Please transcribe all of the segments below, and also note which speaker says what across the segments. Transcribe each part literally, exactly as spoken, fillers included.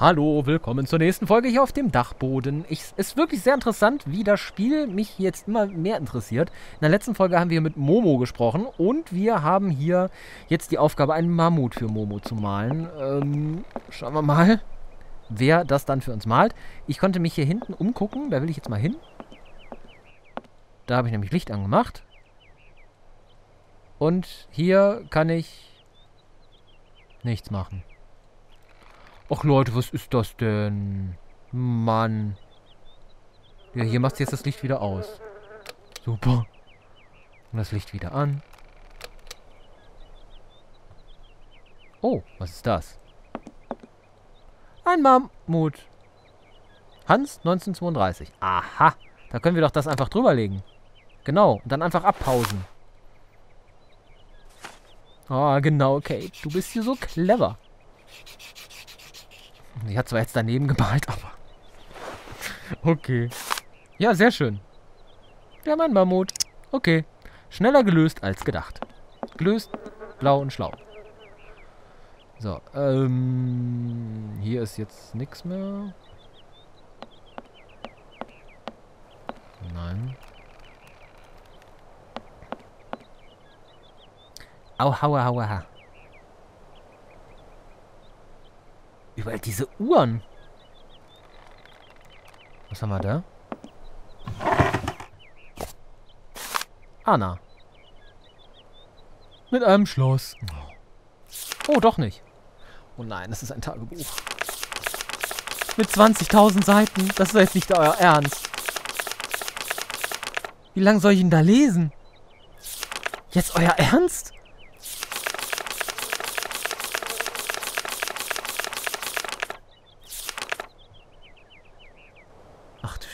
Speaker 1: Hallo, willkommen zur nächsten Folge hier auf dem Dachboden. Es ist wirklich sehr interessant, wie das Spiel mich jetzt immer mehr interessiert. In der letzten Folge haben wir mit Momo gesprochen und wir haben hier jetzt die Aufgabe, einen Mammut für Momo zu malen. Ähm, schauen wir mal, wer das dann für uns malt. Ich konnte mich hier hinten umgucken, da will ich jetzt mal hin. Da habe ich nämlich Licht angemacht. Und hier kann ich nichts machen. Och Leute, was ist das denn? Mann. Ja, hier macht jetzt das Licht wieder aus. Super. Und das Licht wieder an. Oh, was ist das? Ein Mammut. Hans neunzehnhundertzweiunddreißig. Aha. Da können wir doch das einfach drüberlegen. Genau. Und dann einfach abpausen. Ah, oh, genau, Kate. Du bist hier so clever. Sie hat zwar jetzt daneben gemalt, aber... Okay. Ja, sehr schön. Wir haben einen Mammut. Okay. Schneller gelöst als gedacht. Gelöst, blau und schlau. So, ähm... hier ist jetzt nichts mehr. Nein. Au, haua, haua, ha. Überall diese Uhren. Was haben wir da? Anna. Mit einem Schloss. Oh, doch nicht. Oh nein, das ist ein Tagebuch. Mit zwanzigtausend Seiten. Das ist jetzt nicht euer Ernst. Wie lange soll ich ihn da lesen? Jetzt euer Ernst? Ach du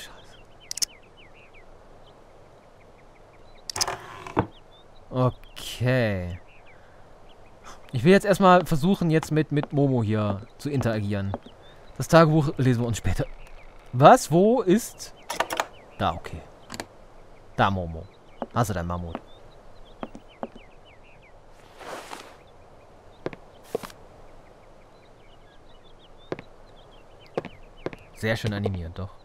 Speaker 1: Scheiße. Okay. Ich will jetzt erstmal versuchen, jetzt mit, mit Momo hier zu interagieren. Das Tagebuch lesen wir uns später. Was? Wo ist... Da, okay. Da, Momo. Hast du dein Mammut? Sehr schön animiert, doch.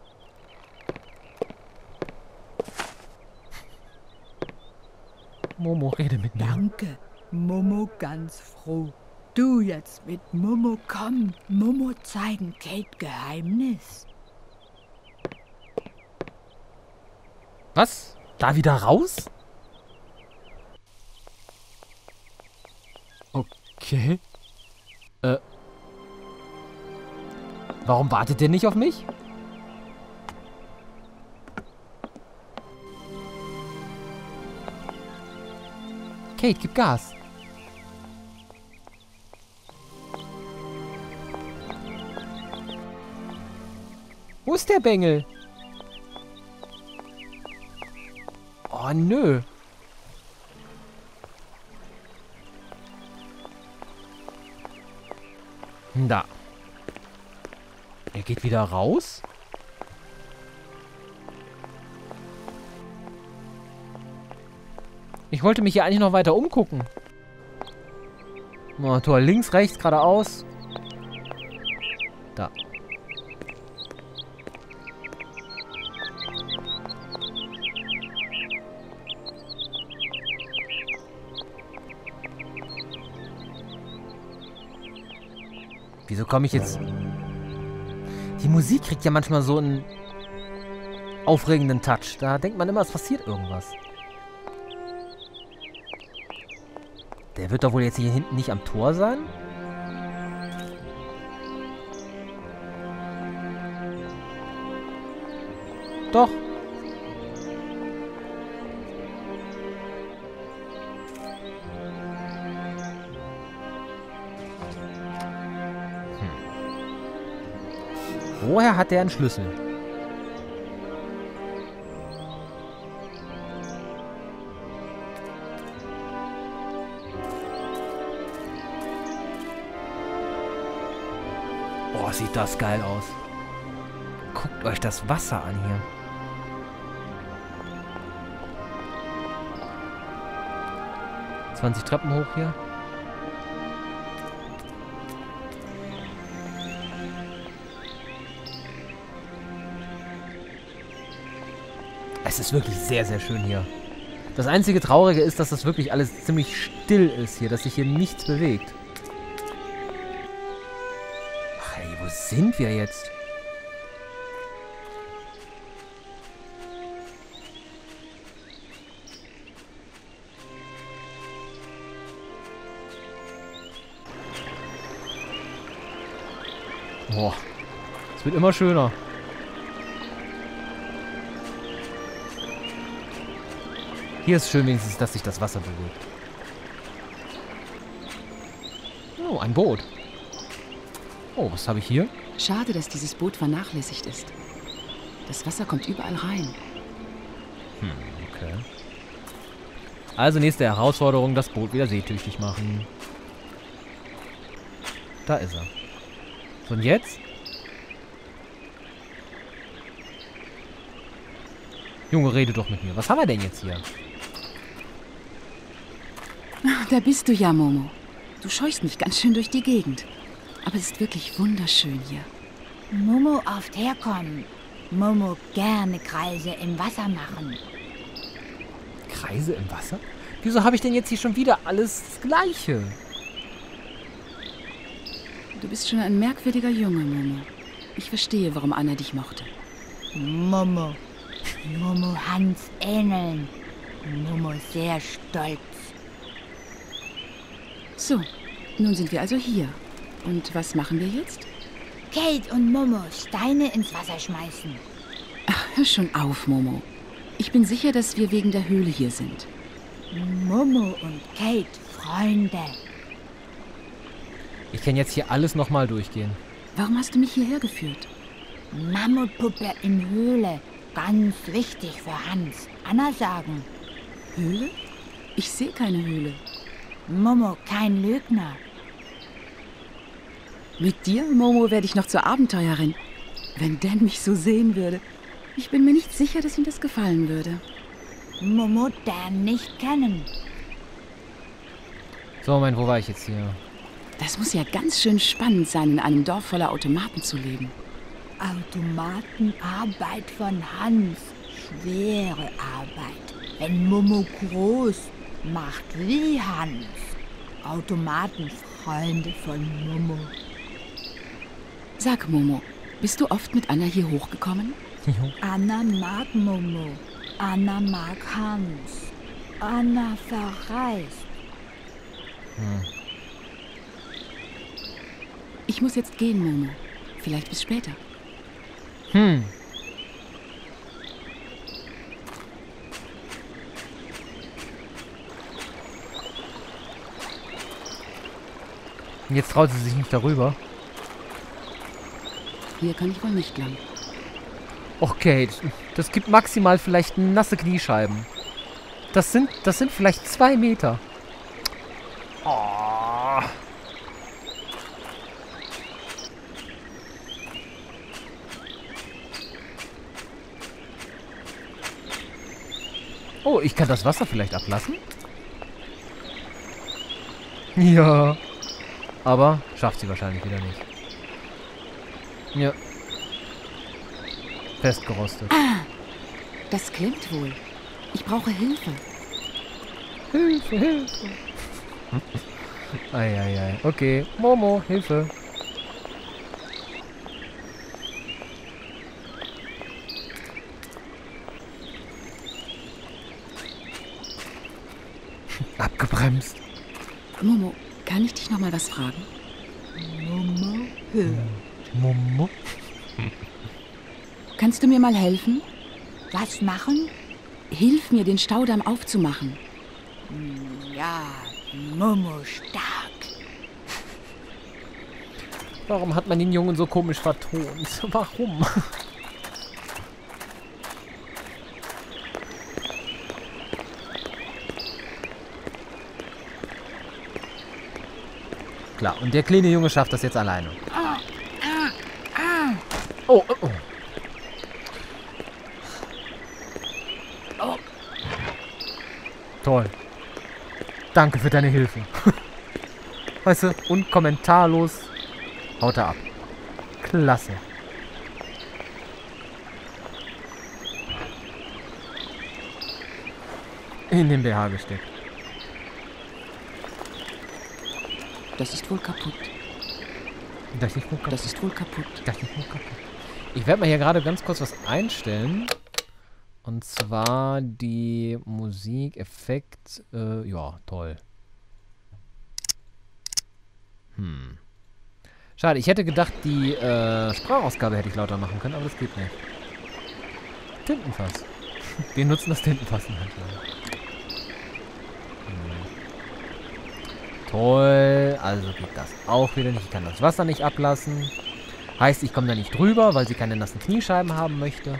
Speaker 1: Momo, rede mit mir.
Speaker 2: Danke, Momo ganz froh. Du jetzt mit Momo komm. Momo zeigen Kate Geheimnis.
Speaker 1: Was? Da wieder raus? Okay. Äh. Warum wartet ihr nicht auf mich? Kate, gib Gas. Wo ist der Bengel? Oh, nö. Da. Er geht wieder raus? Ich wollte mich hier eigentlich noch weiter umgucken. Oh, Tor links, rechts, geradeaus. Da. Wieso komme ich jetzt... Die Musik kriegt ja manchmal so einen aufregenden Touch. Da denkt man immer, es passiert irgendwas. Der wird doch wohl jetzt hier hinten nicht am Tor sein? Doch. Woher hat der einen Schlüssel? Oh, sieht das geil aus. Guckt euch das Wasser an hier. zwanzig Treppen hoch hier. es ist wirklich sehr, sehr schön hier. Das einzige Traurige ist, dass das wirklich alles ziemlich still ist hier, dass sich hier nichts bewegt. Ach ey, wo sind wir jetzt? Boah, es wird immer schöner. Hier ist schön wenigstens, dass sich das Wasser bewegt. Oh, ein Boot. Oh, was habe ich hier?
Speaker 3: Schade, dass dieses Boot vernachlässigt ist. Das Wasser kommt überall rein.
Speaker 1: Hm, okay. Also nächste Herausforderung, das Boot wieder seetüchtig machen. Da ist er. So, und jetzt? Junge, rede doch mit mir. Was haben wir denn jetzt hier?
Speaker 3: Da bist du ja, Momo. Du scheuchst mich ganz schön durch die Gegend. Aber es ist wirklich wunderschön hier.
Speaker 2: Momo oft herkommen. Momo gerne Kreise im Wasser machen.
Speaker 1: Kreise im Wasser? Wieso habe ich denn jetzt hier schon wieder alles das Gleiche?
Speaker 3: Du bist schon ein merkwürdiger Junge, Momo. Ich verstehe, warum Anna dich mochte.
Speaker 2: Momo. Momo Hans ähneln. Momo sehr stolz.
Speaker 3: So, nun sind wir also hier. Und was machen wir jetzt?
Speaker 2: Kate und Momo Steine ins Wasser schmeißen.
Speaker 3: Ach, hör schon auf, Momo. Ich bin sicher, dass wir wegen der Höhle hier sind.
Speaker 2: Momo und Kate, Freunde.
Speaker 1: Ich kann jetzt hier alles nochmal durchgehen.
Speaker 3: Warum hast du mich hierher geführt?
Speaker 2: Mammutpuppe in Höhle. Ganz wichtig für Hans. Anna sagen.
Speaker 3: Höhle? Ich sehe keine Höhle.
Speaker 2: Momo, kein Lügner.
Speaker 3: Mit dir, Momo, werde ich noch zur Abenteuerin. Wenn Dan mich so sehen würde. Ich bin mir nicht sicher, dass ihm das gefallen würde.
Speaker 2: Momo Dan nicht kennen.
Speaker 1: So, Moment, wo war ich jetzt hier?
Speaker 3: Das muss ja ganz schön spannend sein, in einem Dorf voller Automaten zu leben.
Speaker 2: Automatenarbeit von Hans. Schwere Arbeit. Wenn Momo groß macht wie Hans. Automatenfreunde von Momo.
Speaker 3: Sag, Momo, bist du oft mit Anna hier hochgekommen?
Speaker 2: Anna mag Momo. Anna mag Hans. Anna verreist.
Speaker 1: Hm.
Speaker 3: Ich muss jetzt gehen, Momo. Vielleicht bis später.
Speaker 1: Hm. Jetzt traut sie sich nicht darüber.
Speaker 3: Hier kann ich wohl nicht lang.
Speaker 1: Och, Kate, das gibt maximal vielleicht nasse Kniescheiben. Das sind, das sind vielleicht zwei Meter. Oh. Oh, ich kann das Wasser vielleicht ablassen? Ja. Aber schafft sie wahrscheinlich wieder nicht. Ja. Festgerostet.
Speaker 3: Ah, das klemmt wohl. Ich brauche Hilfe.
Speaker 1: Hilfe, Hilfe. Eieiei. Okay. Momo, Hilfe. Abgebremst.
Speaker 3: Momo, kann ich dich noch mal was fragen?
Speaker 2: Momo hört.
Speaker 1: Momo?
Speaker 3: Kannst du mir mal helfen?
Speaker 2: Was machen?
Speaker 3: Hilf mir, den Staudamm aufzumachen.
Speaker 2: Ja, Momo stark.
Speaker 1: Warum hat man den Jungen so komisch vertont? Warum? Klar, und der kleine Junge schafft das jetzt alleine.
Speaker 2: Ah, ah, ah.
Speaker 1: Oh, oh, oh.
Speaker 2: Oh.
Speaker 1: Toll. Danke für deine Hilfe. Weißt du, und kommentarlos haut er ab. Klasse. In den B H gesteckt.
Speaker 3: Das ist wohl kaputt.
Speaker 1: Das ist wohl kaputt.
Speaker 3: Das ist wohl kaputt.
Speaker 1: Das ist wohl kaputt. Ich werde mal hier gerade ganz kurz was einstellen. Und zwar die Musik, Effekt. Äh, ja, toll. Hm. Schade, ich hätte gedacht, die äh, Sprachausgabe hätte ich lauter machen können, aber das geht nicht. Tintenfass. Wir nutzen das Tintenfass manchmal. Hm. Toll, also geht das auch wieder nicht. Ich kann das Wasser nicht ablassen. Heißt, ich komme da nicht drüber, weil sie keine nassen Kniescheiben haben möchte.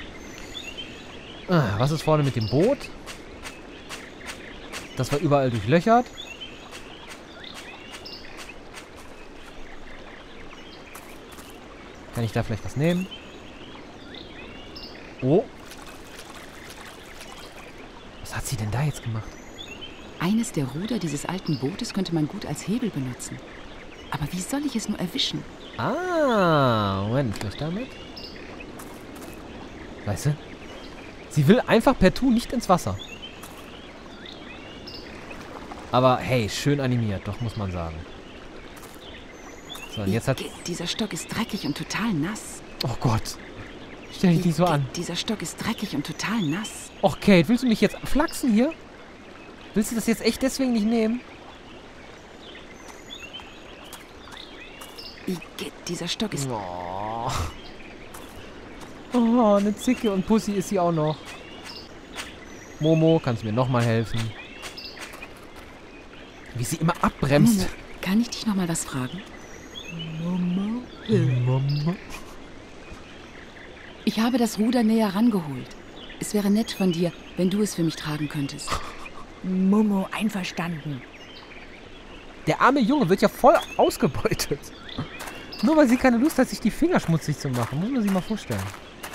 Speaker 1: Ah, was ist vorne mit dem Boot? Das war überall durchlöchert. Kann ich da vielleicht was nehmen? Oh. Was hat sie denn da jetzt gemacht?
Speaker 3: Eines der Ruder dieses alten Bootes könnte man gut als Hebel benutzen. Aber wie soll ich es nur erwischen?
Speaker 1: Ah, Moment, vielleicht damit? Weißt du? Sie will einfach partout nicht ins Wasser. Aber hey, schön animiert, doch muss man sagen. So, und jetzt hat...
Speaker 3: Dieser Stock ist dreckig und total nass.
Speaker 1: Oh Gott. Stell dich nicht so an.
Speaker 3: Dieser Stock ist dreckig und total nass.
Speaker 1: Och, Kate, willst du mich jetzt flachsen hier? Willst du das jetzt echt deswegen nicht nehmen?
Speaker 3: Igitt, dieser Stock ist...
Speaker 1: Oh. Oh, eine Zicke und Pussy ist sie auch noch. Momo, kannst du mir nochmal helfen? Wie sie immer abbremst.
Speaker 3: Momo, kann ich dich nochmal was fragen?
Speaker 2: Momo,
Speaker 1: Mama.
Speaker 3: Ich habe das Ruder näher rangeholt. Es wäre nett von dir, wenn du es für mich tragen könntest.
Speaker 2: Momo, einverstanden.
Speaker 1: Der arme Junge wird ja voll ausgebeutet. Nur weil sie keine Lust hat, sich die Finger schmutzig zu machen. Muss man sich mal vorstellen.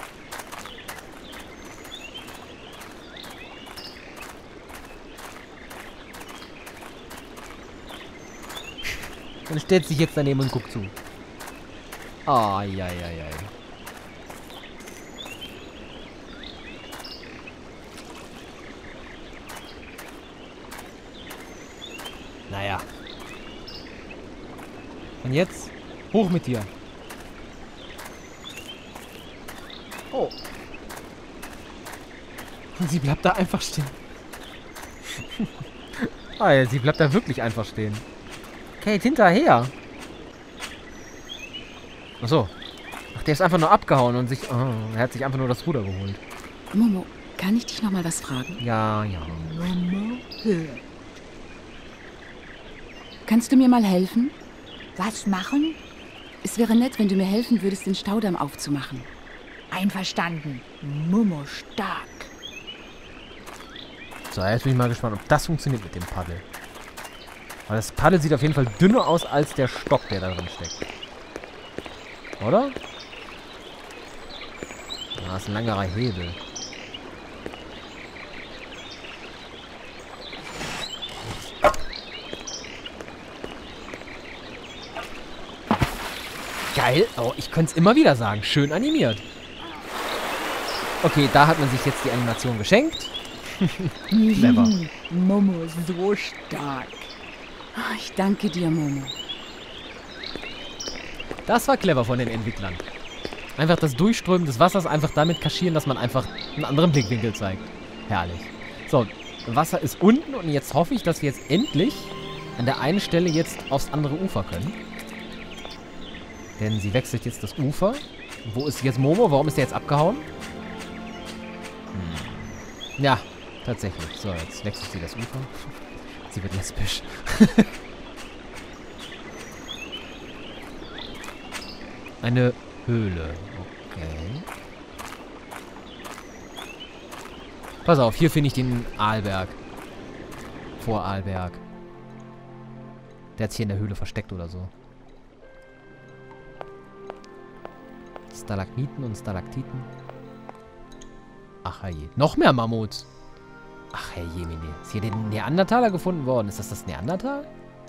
Speaker 1: Dann stellt sich jetzt daneben und guckt zu. Ah, ja, ja, ja. Naja. Und jetzt hoch mit dir. Oh. Und sie bleibt da einfach stehen. Ah ja, sie bleibt da wirklich einfach stehen. Kate, hinterher. Achso. Ach, der ist einfach nur abgehauen und sich... Oh, er hat sich einfach nur das Ruder geholt.
Speaker 3: Momo, kann ich dich nochmal was fragen?
Speaker 1: Ja, ja.
Speaker 2: Momo, hör.
Speaker 3: Kannst du mir mal helfen?
Speaker 2: Was machen?
Speaker 3: Es wäre nett, wenn du mir helfen würdest, den Staudamm aufzumachen.
Speaker 2: Einverstanden. Momo stark.
Speaker 1: So, jetzt bin ich mal gespannt, ob das funktioniert mit dem Paddel. Aber das Paddel sieht auf jeden Fall dünner aus als der Stock, der da drin steckt. Oder? Ah, das ist ein langerer Hebel. Geil. Oh, ich könnte es immer wieder sagen. Schön animiert. Okay, da hat man sich jetzt die Animation geschenkt. Clever.
Speaker 2: Momo ist so stark.
Speaker 3: Oh, ich danke dir, Momo.
Speaker 1: Das war clever von den Entwicklern. Einfach das Durchströmen des Wassers einfach damit kaschieren, dass man einfach einen anderen Blickwinkel zeigt. Herrlich. So, Wasser ist unten und jetzt hoffe ich, dass wir jetzt endlich an der einen Stelle jetzt aufs andere Ufer können. Denn sie wechselt jetzt das Ufer. Wo ist jetzt Momo? Warum ist der jetzt abgehauen? Hm. Ja, tatsächlich. So, jetzt wechselt sie das Ufer. Sie wird lesbisch. Eine Höhle. Okay. Pass auf, hier finde ich den Aalberg. Vor Aalberg. Der hat sich hier in der Höhle versteckt oder so. Stalagmiten und Stalaktiten. Ach herrje. Noch mehr Mammuts. Ach herrje, Mine. Ist hier der Neandertaler gefunden worden? Ist das das Neandertal?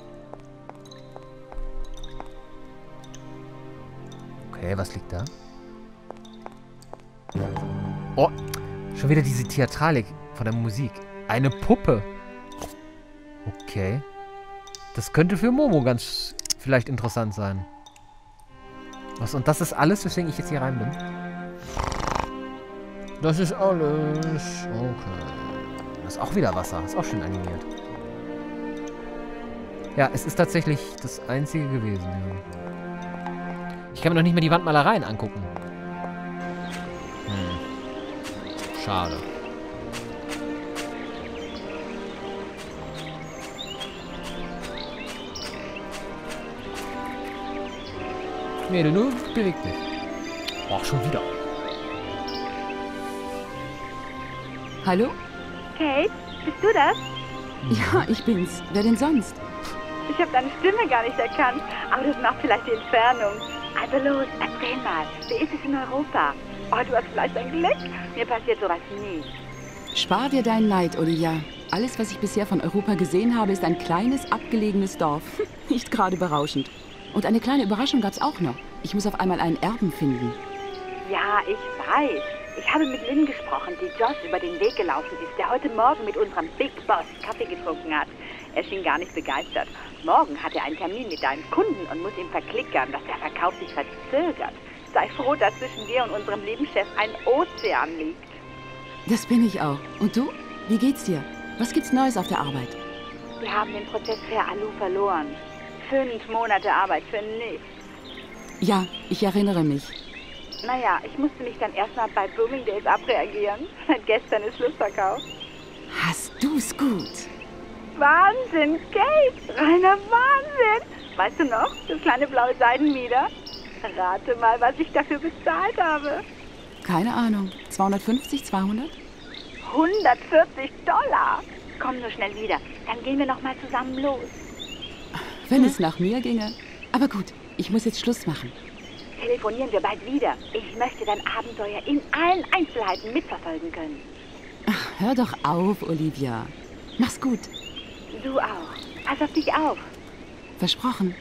Speaker 1: Okay, was liegt da? Oh, schon wieder diese Theatralik von der Musik. Eine Puppe. Okay. Das könnte für Momo ganz vielleicht interessant sein. Was, und das ist alles, weswegen ich jetzt hier rein bin? Das ist alles. Okay. Das ist auch wieder Wasser. Ist auch schön animiert. Ja, es ist tatsächlich das Einzige gewesen. Ja. Ich kann mir noch nicht mehr die Wandmalereien angucken. Hm. Schade. Mädel, nur beweg dich. Ach, schon wieder.
Speaker 3: Hallo?
Speaker 4: Kate, bist du das?
Speaker 3: Ja, ich bin's. Wer denn sonst?
Speaker 4: Ich habe deine Stimme gar nicht erkannt, aber das macht vielleicht die Entfernung. Also los, erzähl mal, wie ist es in Europa? Oh, du hast vielleicht ein Glück. Mir passiert sowas nie.
Speaker 3: Spar dir deinen Neid, Olivia. Alles, was ich bisher von Europa gesehen habe, ist ein kleines, abgelegenes Dorf. Nicht gerade berauschend. Und eine kleine Überraschung gab's auch noch. Ich muss auf einmal einen Erben finden.
Speaker 4: Ja, ich weiß. Ich habe mit Lynn gesprochen, die Josh über den Weg gelaufen ist, der heute Morgen mit unserem Big Boss Kaffee getrunken hat. Er schien gar nicht begeistert. Morgen hat er einen Termin mit deinem Kunden und muss ihm verklickern, dass der Verkauf sich verzögert. Sei froh, dass zwischen dir und unserem Lebenschef ein Ozean liegt.
Speaker 3: Das bin ich auch. Und du? Wie geht's dir? Was gibt's Neues auf der Arbeit?
Speaker 4: Wir haben den Prozess für Alu verloren. Fünf Monate Arbeit für nichts.
Speaker 3: Ja, ich erinnere mich.
Speaker 4: Naja, ich musste mich dann erstmal bei Bloomingdale's abreagieren. Seit gestern ist Schlussverkauf.
Speaker 3: Hast du's gut?
Speaker 4: Wahnsinn, Kate! Reiner Wahnsinn! Weißt du noch, das kleine blaue Seidenmieder? Rate mal, was ich dafür bezahlt habe.
Speaker 3: Keine Ahnung. zweihundertfünfzig, zweihundert?
Speaker 4: hundertvierzig Dollar! Komm nur schnell wieder, dann gehen wir noch mal zusammen los.
Speaker 3: Wenn es nach mir ginge. Aber gut, ich muss jetzt Schluss machen.
Speaker 4: Telefonieren wir bald wieder. Ich möchte dein Abenteuer in allen Einzelheiten mitverfolgen können.
Speaker 3: Ach, hör doch auf, Olivia. Mach's gut.
Speaker 4: Du auch. Pass auf dich auf.
Speaker 3: Versprochen.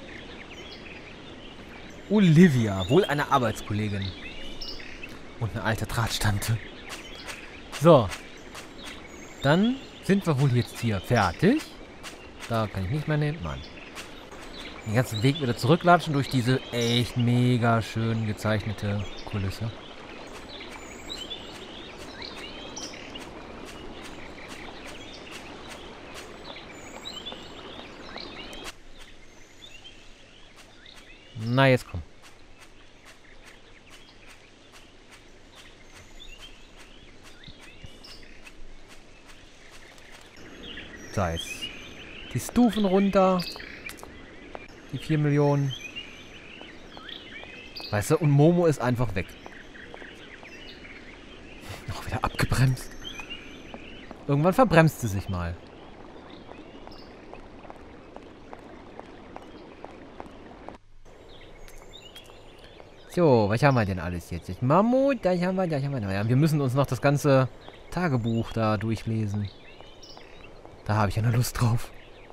Speaker 1: Olivia, wohl eine Arbeitskollegin. Und eine alte Drahtstante. So. Dann sind wir wohl jetzt hier fertig. Da kann ich nicht mehr nehmen. Nein. Den ganzen Weg wieder zurücklatschen durch diese echt mega schön gezeichnete Kulisse. Na, jetzt komm. So, jetzt die Stufen runter. Die vier Millionen. Weißt du, und Momo ist einfach weg. Auch wieder abgebremst. Irgendwann verbremst sie sich mal. So, was haben wir denn alles jetzt? jetzt Mammut, da haben wir, da haben wir. Naja, wir müssen uns noch das ganze Tagebuch da durchlesen. Da habe ich ja eine Lust drauf.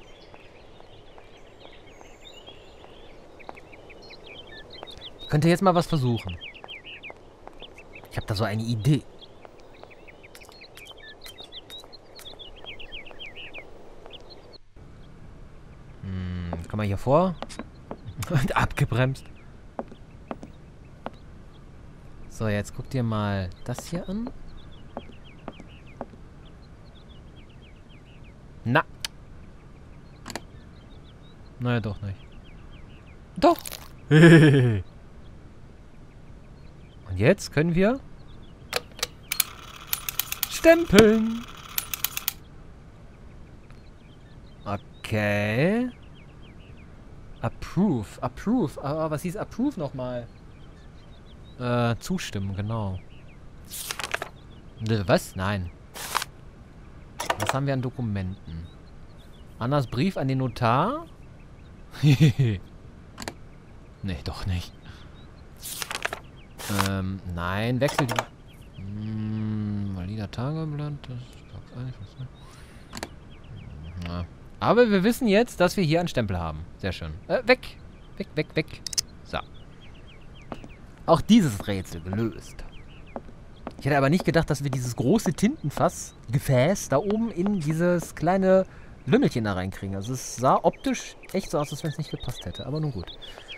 Speaker 1: Ich könnte jetzt mal was versuchen. Ich habe da so eine Idee. Hm, komm mal hier vor. Und abgebremst. So, jetzt guck dir mal das hier an. Na. Naja, doch nicht. Doch. Und jetzt können wir stempeln. Okay. Approve. Approve. Aber was hieß Approve nochmal? Äh, zustimmen, genau. Was? Nein. Was haben wir an Dokumenten? Annas Brief an den Notar? Nee, doch nicht. Ähm, nein, wechselt. Hm, valider Tageblatt. Das ist eigentlich was, ne? Ja. Aber wir wissen jetzt, dass wir hier einen Stempel haben. Sehr schön. Äh, weg. Weg, weg, weg. So. Auch dieses Rätsel gelöst. Ich hätte aber nicht gedacht, dass wir dieses große Tintenfass, Gefäß, da oben in dieses kleine Lümmelchen da reinkriegen. Also es sah optisch echt so aus, als wenn es nicht gepasst hätte. Aber nun gut.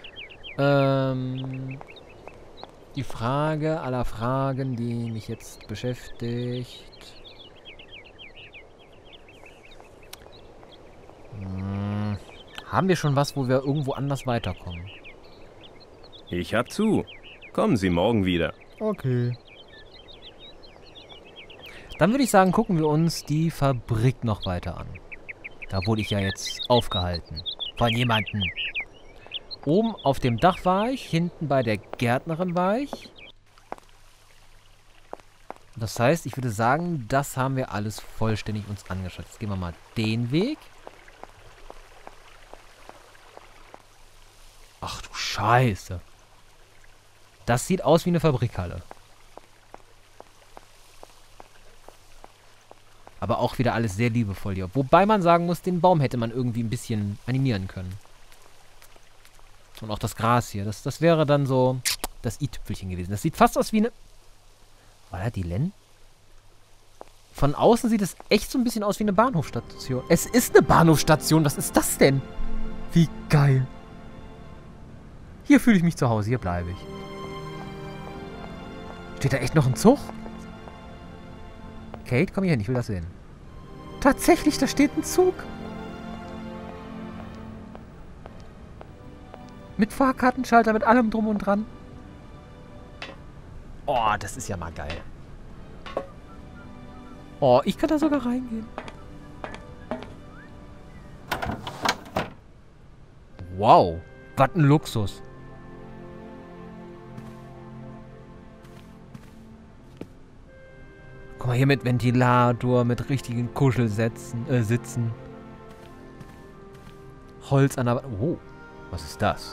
Speaker 1: Ähm, die Frage aller Fragen, die mich jetzt beschäftigt. Hm, haben wir schon was, wo wir irgendwo anders weiterkommen?
Speaker 5: Ich hab zu. Kommen Sie morgen wieder.
Speaker 1: Okay. Dann würde ich sagen, gucken wir uns die Fabrik noch weiter an. Da wurde ich ja jetzt aufgehalten. Von jemandem. Oben auf dem Dach war ich, hinten bei der Gärtnerin war ich. Das heißt, ich würde sagen, das haben wir alles vollständig uns angeschaut. Jetzt gehen wir mal den Weg. Ach du Scheiße. Das sieht aus wie eine Fabrikhalle. Aber auch wieder alles sehr liebevoll hier. Wobei man sagen muss, den Baum hätte man irgendwie ein bisschen animieren können. Und auch das Gras hier. Das, das wäre dann so das i-Tüpfelchen gewesen. Das sieht fast aus wie eine... War das die Len? Von außen sieht es echt so ein bisschen aus wie eine Bahnhofstation. Es ist eine Bahnhofstation. Was ist das denn? Wie geil. Hier fühle ich mich zu Hause. Hier bleibe ich. Steht da echt noch ein Zug? Kate, komm hier hin. Ich will das sehen. Tatsächlich, da steht ein Zug. Mit Fahrkartenschalter, mit allem drum und dran. Oh, das ist ja mal geil. Oh, ich kann da sogar reingehen. Wow, was ein Luxus. Guck mal hier mit Ventilator, mit richtigen Kuschelsätzen, äh, Sitzen. Holz an der... Oh, was ist das?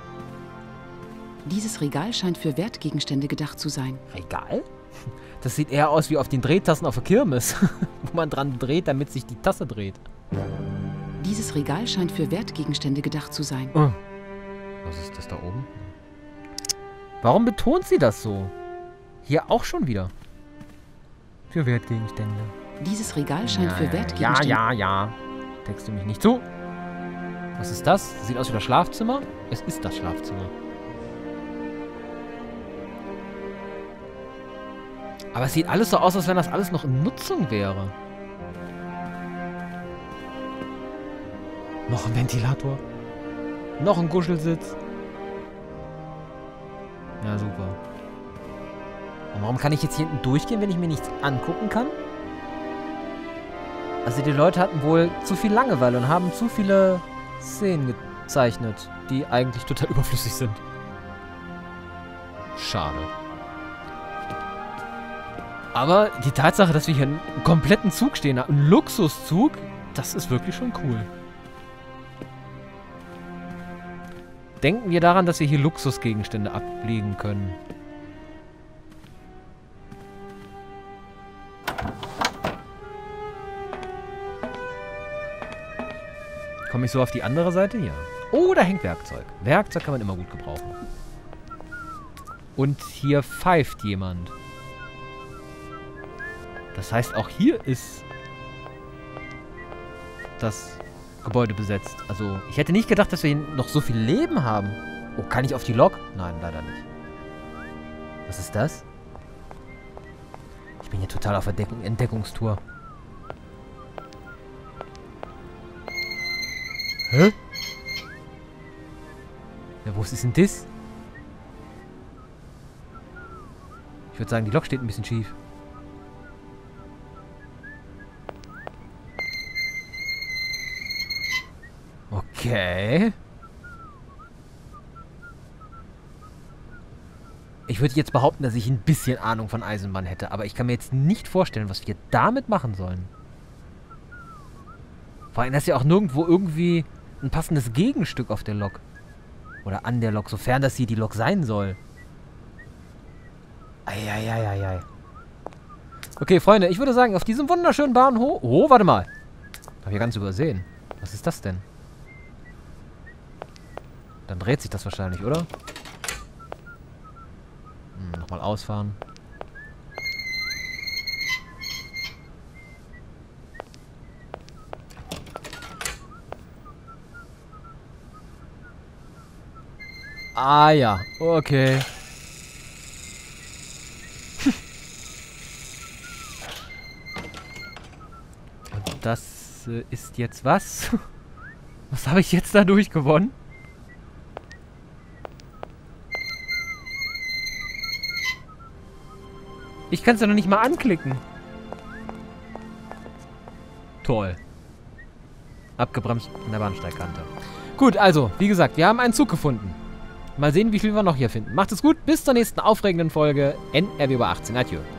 Speaker 3: Dieses Regal scheint für Wertgegenstände gedacht zu sein.
Speaker 1: Regal? Das sieht eher aus wie auf den Drehtassen auf der Kirmes, wo man dran dreht, damit sich die Tasse dreht.
Speaker 3: Dieses Regal scheint für Wertgegenstände gedacht zu sein.
Speaker 1: Oh. Was ist das da oben? Warum betont sie das so? Hier auch schon wieder. Für Wertgegenstände.
Speaker 3: Dieses Regal scheint
Speaker 1: ja,
Speaker 3: für
Speaker 1: ja,
Speaker 3: Wertgegenstände...
Speaker 1: Ja, ja, ja. Texte mich nicht zu. Was ist das? Sieht aus wie das Schlafzimmer? Es ist das Schlafzimmer. Aber es sieht alles so aus, als wenn das alles noch in Nutzung wäre. Noch ein Ventilator. Noch ein Kuschelsitz. Ja, super. Und warum kann ich jetzt hier hinten durchgehen, wenn ich mir nichts angucken kann? Also die Leute hatten wohl zu viel Langeweile und haben zu viele Szenen gezeichnet, die eigentlich total überflüssig sind. Schade. Aber die Tatsache, dass wir hier einen kompletten Zug stehen haben, einen Luxuszug, das ist wirklich schon cool. Denken wir daran, dass wir hier Luxusgegenstände ablegen können. Komme ich so auf die andere Seite? Ja. Oh, da hängt Werkzeug. Werkzeug kann man immer gut gebrauchen. Und hier pfeift jemand. Das heißt, auch hier ist das Gebäude besetzt. Also, ich hätte nicht gedacht, dass wir hier noch so viel Leben haben. Oh, kann ich auf die Lok? Nein, leider nicht. Was ist das? Ich bin hier total auf Entdeckung Entdeckungstour. Hä? Ja, wo ist denn das? Ich würde sagen, die Lok steht ein bisschen schief. Okay. Ich würde jetzt behaupten, dass ich ein bisschen Ahnung von Eisenbahn hätte, aber ich kann mir jetzt nicht vorstellen, was wir damit machen sollen. Vor allem, das ist ja auch nirgendwo irgendwie ein passendes Gegenstück auf der Lok. Oder an der Lok, sofern das hier die Lok sein soll. Eieieiei. Okay, Freunde, ich würde sagen, auf diesem wunderschönen Bahnhof... Oh, warte mal. Hab ich ganz übersehen. Was ist das denn? Dann dreht sich das wahrscheinlich, oder? Hm, nochmal ausfahren. Ah ja, okay. Und das äh, ist jetzt was? Was habe ich jetzt dadurch gewonnen? Ich kann es ja noch nicht mal anklicken. Toll. Abgebremst an der Bahnsteigkante. Gut, also, wie gesagt, wir haben einen Zug gefunden. Mal sehen, wie viel wir noch hier finden. Macht es gut, bis zur nächsten aufregenden Folge N R W über achtzehn. Adieu.